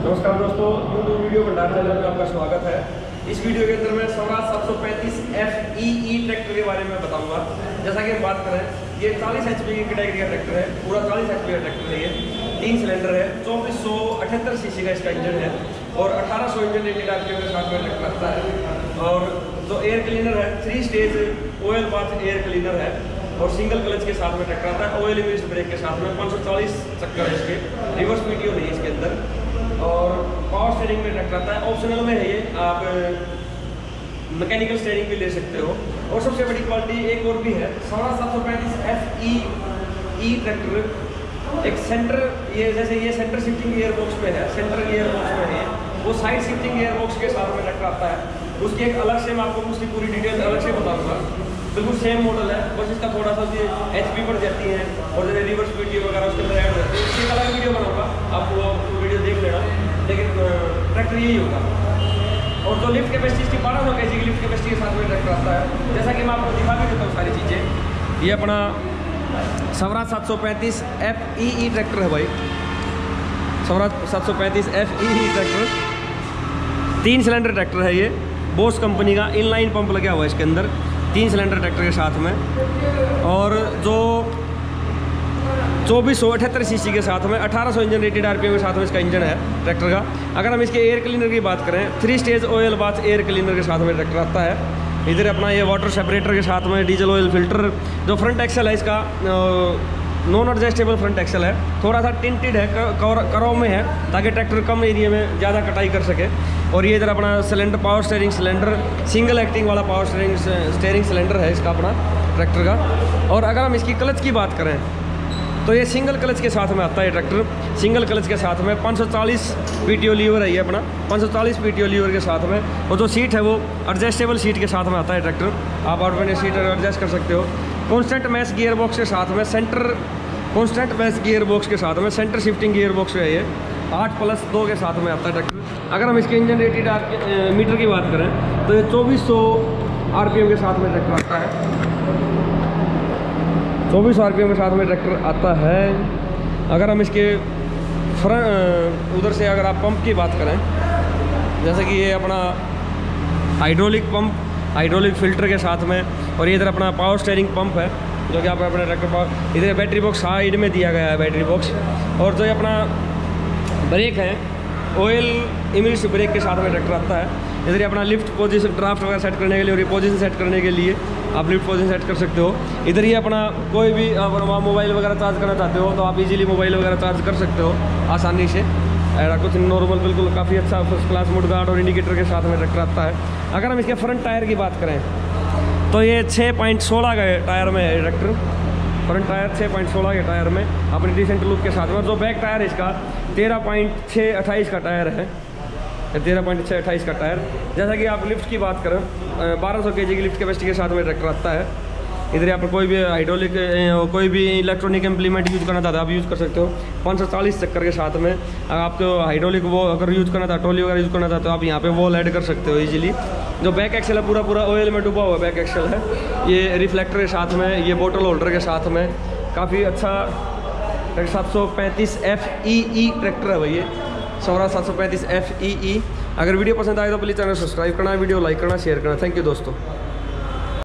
नमस्कार दोस्तों, YouTube video भंडार चैनल में आपका स्वागत है। इस वीडियो के अंदर मैं स्वराज 735 FEE ट्रैक्टर के बारे में बताऊंगा। जैसा कि हम बात करें, ये 40 HP की कैटेगरी का ट्रैक्टर है, पूरा 40 HP का ट्रैक्टर है। ये 3 सिलेंडर है, 2478 सीसी का इसका इंजन है और 1800 इंजन रेटेड आरपीएम के साथ में ट्रैक्टर आता है। और जो एयर क्लीनर है, 3 stage oil bath air cleaner है और सिंगल क्लच के साथ में ट्रैक्टर आता है, ऑयल इमिस्ट ब्रेक के साथ में। 540 चक्कर है इसके, रिवर्स पीटीओ नहीं है इसके अंदर और पावर स्टीयरिंग में ट्रैक्टर आता है। ऑप्शनल में है ये, आप मैकेनिकल स्टीयरिंग भी ले सकते हो। और सबसे बड़ी क्वालिटी एक और भी है, स्वराज 735 FEE ट्रैक्टर एक सेंटर, ये जैसे ये सेंटर शिफ्टिंग गियर बॉक्स में है, सेंटर गियर बॉक्स में है, वो साइड शिफ्टिंग गियर बॉक्स के साथ में ट्रैक्टर आता है। उसकी एक अलग से मैं आपको उसकी पूरी डिटेल अलग से बताऊंगा। बिल्कुल सेम मॉडल है, बस इसका थोड़ा सा HP बढ़ जाती है और जैसे रिवर्स पीटीओ वगैरह उसके अंदर ऐड हो जाती है। इसकी अलग वीडियो बनाऊंगा, आप वो वीडियो देख लेना। लेकिन ट्रैक्टर यही होगा। और जो लिफ्ट कैपेसिटी इसकी 1200 kg की लिफ्ट कैपेसिटी के साथ में ट्रैक्टर आता है। जैसा कि मैं आपको दिखा भी देता हूँ सारी चीज़ें। ये अपना स्वराज 735 FEE ट्रैक्टर है भाई, Swaraj 735 FEE tractor 3 cylinder tractor है। ये बोस कंपनी का इनलाइन पंप लगा हुआ है इसके अंदर, 3 सिलेंडर ट्रैक्टर के साथ में। और जो 2478 सीसी के साथ में 1800 इंजन रेटेड आरपीएम के साथ में इसका इंजन है ट्रैक्टर का। अगर हम इसके एयर क्लीनर की बात करें, 3 stage oil bath air cleaner के साथ में ट्रैक्टर आता है। इधर अपना ये वाटर सेपरेटर के साथ में डीजल ऑयल फिल्टर। जो फ्रंट एक्सल है इसका नॉन एडजस्टेबल फ्रंट एक्सल है, थोड़ा सा टिंटेड है, करव में है ताकि ट्रैक्टर कम एरिया में ज़्यादा कटाई कर सके। और ये इधर अपना cylinder, power steering cylinder, single acting वाला पावर स्टीयरिंग सिलेंडर है इसका अपना ट्रैक्टर का। और अगर हम इसकी क्लच की बात करें तो ये सिंगल क्लच के साथ में आता है ट्रैक्टर। सिंगल क्लच के साथ में 540 PTO लीवर है ये अपना, 540 PTO लीवर के साथ में। और जो सीट है वो एडजस्टेबल सीट के साथ में आता है ट्रैक्टर, आप ऑटोमेटिक सीट एडजस्ट कर सकते हो। कॉन्स्टेंट मैस गियर बॉक्स के साथ में, कॉन्स्टेंट मैस गियर बॉक्स के साथ में सेंटर शिफ्टिंग गियर बॉक्स है ये, 8+2 के साथ में आता है ट्रैक्टर। अगर हम इसके इंजन रेटेड मीटर की बात करें तो ये 2400 RPM के साथ में ट्रैक्टर आता है, 2400 RPM के साथ में ट्रैक्टर आता है। अगर हम इसके उधर से अगर आप पंप की बात करें, जैसे कि ये अपना हाइड्रोलिक पंप, हाइड्रोलिक फिल्टर के साथ में। और ये इधर अपना पावर स्टीयरिंग पंप है जो कि आप अपने ट्रैक्टर पावर, इधर बैटरी बॉक्स साइड में दिया गया है, बैटरी बॉक्स। और जो अपना ब्रेक है, ऑयल इमिस्ट ब्रेक के साथ में ट्रैक्टर आता है। इधर अपना लिफ्ट पोजीशन, ड्राफ्ट वगैरह सेट करने के लिए और ये पोजीशन सेट करने के लिए आप लिफ्ट पोजीशन सेट कर सकते हो। इधर ही अपना कोई भी अगर आप मोबाइल वगैरह चार्ज करना चाहते हो तो आप इजीली मोबाइल वगैरह चार्ज कर सकते हो आसानी से। ऐसा कुछ नॉर्मल, बिल्कुल काफ़ी अच्छा फर्स्ट क्लास मुड गार्ड और इंडिकेटर के साथ में ट्रैक्टर आता है। अगर हम इसके फ्रंट टायर की बात करें तो ये 6.16 का टायर में है ट्रैक्टर। फ्रंट टायर 6.16 के टायर में अपनी डिसेंट लुक के साथ में। जो बैक टायर है इसका 13.628 का टायर है, 13.628 का टायर। जैसा कि आप लिफ्ट की बात करें, 1200 kg की लिफ्ट कैपेसिटी के साथ में ट्रैक्टर आता है। इधर आप कोई भी हाइड्रोलिक, कोई भी इलेक्ट्रॉनिक इम्प्लीमेंट यूज़ करना चाहते हो आप यूज़ कर सकते हो। 540 चक्कर के साथ में। अगर आपको हाइड्रोलिक वो अगर यूज़ करना था, ट्रॉली वगैरह यूज़ करना चाहते हो आप यहाँ पे वॉल ऐड कर सकते हो इजीली। जो बैक एक्सल है पूरा ऑयल में डूबा हुआ बैक एक्सल है। ये रिफ्लेक्टर के साथ में, ये बोतल होल्डर के साथ में काफ़ी अच्छा 735 FEE ट्रैक्टर है भाई ये, स्वराज 735 FEE। अगर वीडियो पसंद आए तो प्लीज़ चैनल सब्सक्राइब करना, वीडियो लाइक करना, शेयर करना। थैंक यू दोस्तों।